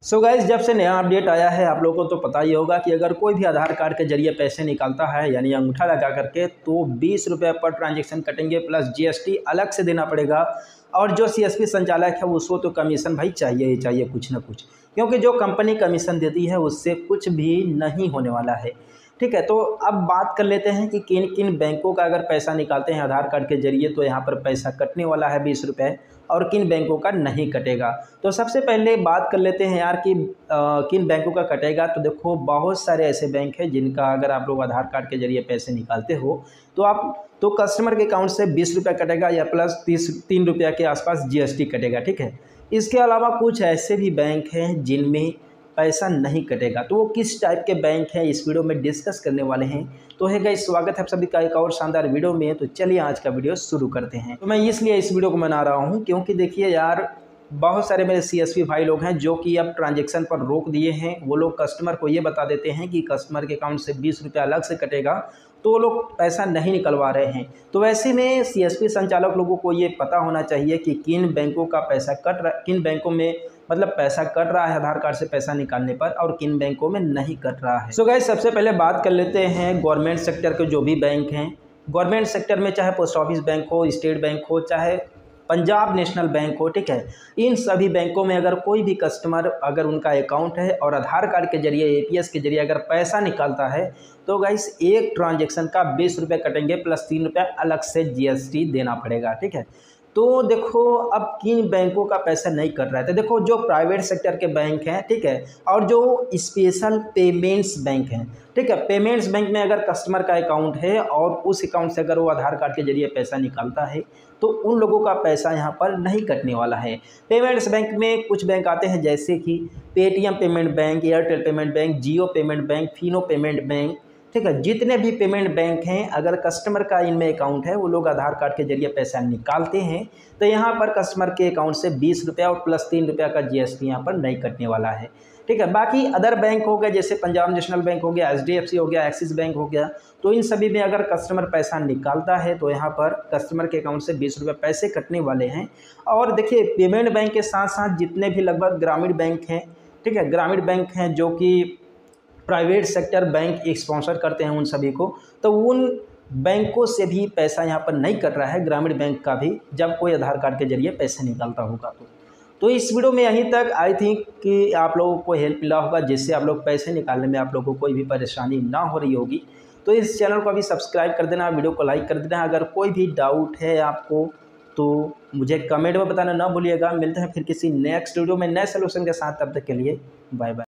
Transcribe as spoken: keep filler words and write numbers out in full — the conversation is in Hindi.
सो गाइज जब से नया अपडेट आया है आप लोगों को तो पता ही होगा कि अगर कोई भी आधार कार्ड के जरिए पैसे निकालता है यानी अंगूठा लगा करके तो बीस रुपये पर ट्रांजैक्शन कटेंगे प्लस जीएसटी अलग से देना पड़ेगा। और जो सीएसपी संचालक है उसको तो कमीशन भाई चाहिए ही चाहिए कुछ ना कुछ, क्योंकि जो कंपनी कमीशन देती है उससे कुछ भी नहीं होने वाला है। ठीक है, तो अब बात कर लेते हैं कि किन किन बैंकों का अगर पैसा निकालते हैं आधार कार्ड के जरिए तो यहाँ पर पैसा कटने वाला है बीस रुपये और किन बैंकों का नहीं कटेगा। तो सबसे पहले बात कर लेते हैं यार कि आ, किन बैंकों का कटेगा। तो देखो बहुत सारे ऐसे बैंक हैं जिनका अगर आप लोग आधार कार्ड के जरिए पैसे निकालते हो तो आप तो कस्टमर के अकाउंट से बीस रुपये कटेगा या प्लस तीस तीन रुपये के आसपास जीएसटी कटेगा। ठीक है, इसके अलावा कुछ ऐसे भी बैंक हैं जिनमें पैसा नहीं कटेगा। तो वो किस टाइप के बैंक हैं इस वीडियो में डिस्कस करने वाले हैं। तो है गाइस, स्वागत है आप सभी का एक और शानदार वीडियो में। तो चलिए आज का वीडियो शुरू करते हैं। तो मैं इसलिए इस वीडियो को बना रहा हूँ क्योंकि देखिए यार बहुत सारे मेरे सीएसपी भाई लोग हैं जो कि अब ट्रांजैक्शन पर रोक दिए हैं। वो लोग कस्टमर को ये बता देते हैं कि कस्टमर के अकाउंट से बीस रुपये अलग से कटेगा, तो वो लोग पैसा नहीं निकलवा रहे हैं। तो वैसे में सीएसपी संचालक लोगों को ये पता होना चाहिए कि किन बैंकों का पैसा कट रहा, किन बैंकों में मतलब पैसा कट रहा है आधार कार्ड से पैसा निकालने पर और किन बैंकों में नहीं कट रहा है। सो so गाइस सबसे पहले बात कर लेते हैं गवर्नमेंट सेक्टर के जो भी बैंक हैं। गवर्नमेंट सेक्टर में चाहे पोस्ट ऑफिस बैंक हो, स्टेट बैंक हो, चाहे पंजाब नेशनल बैंक हो, ठीक है, इन सभी बैंकों में अगर कोई भी कस्टमर अगर उनका अकाउंट है और आधार कार्ड के जरिए एपीएस के जरिए अगर पैसा निकालता है तो गाइस एक ट्रांजैक्शन का बीस रुपये कटेंगे प्लस तीन रुपये अलग से जीएसटी देना पड़ेगा। ठीक है, तो देखो अब किन बैंकों का पैसा नहीं कट रहा है। तो देखो जो प्राइवेट सेक्टर के बैंक हैं, ठीक है, और जो स्पेशल पेमेंट्स बैंक हैं, ठीक है, पेमेंट्स बैंक में अगर कस्टमर का अकाउंट है और उस अकाउंट से अगर वो आधार कार्ड के जरिए पैसा निकालता है तो उन लोगों का पैसा यहाँ पर नहीं कटने वाला है। पेमेंट्स बैंक में कुछ बैंक आते हैं जैसे कि Paytm payment bank, Airtel payment bank, Jio payment bank, Fino payment bank, ठीक है, जितने भी पेमेंट बैंक हैं अगर कस्टमर का इनमें अकाउंट है वो लोग आधार कार्ड के जरिए पैसा निकालते हैं तो यहाँ पर कस्टमर के अकाउंट से बीस रुपया और प्लस तीन रुपया का जीएसटी यहाँ पर नहीं कटने वाला है। ठीक है, बाकी अदर बैंक हो गए जैसे पंजाब नेशनल बैंक हो गया, एचडीएफसी हो गया, एक्सिस बैंक हो गया, तो इन सभी में अगर कस्टमर पैसा निकालता है तो यहाँ पर कस्टमर के अकाउंट से बीस रुपये पैसे कटने वाले हैं। और देखिए पेमेंट बैंक के साथ साथ जितने भी लगभग ग्रामीण बैंक हैं, ठीक है, ग्रामीण बैंक हैं जो कि प्राइवेट सेक्टर बैंक स्पॉन्सर करते हैं उन सभी को, तो उन बैंकों से भी पैसा यहाँ पर नहीं कट रहा है, ग्रामीण बैंक का भी, जब कोई आधार कार्ड के जरिए पैसे निकालता होगा तो तो इस वीडियो में यहीं तक। आई थिंक कि आप लोगों को हेल्प मिला होगा जिससे आप लोग पैसे निकालने में आप लोगों को कोई भी परेशानी ना हो रही होगी। तो इस चैनल को अभी सब्सक्राइब कर देना, वीडियो को लाइक कर देना। अगर कोई भी डाउट है आपको तो मुझे कमेंट में बताना ना भूलिएगा। मिलते हैं फिर किसी नेक्स्ट वीडियो में नए सोल्यूशन के साथ, तब तक के लिए बाय बाय।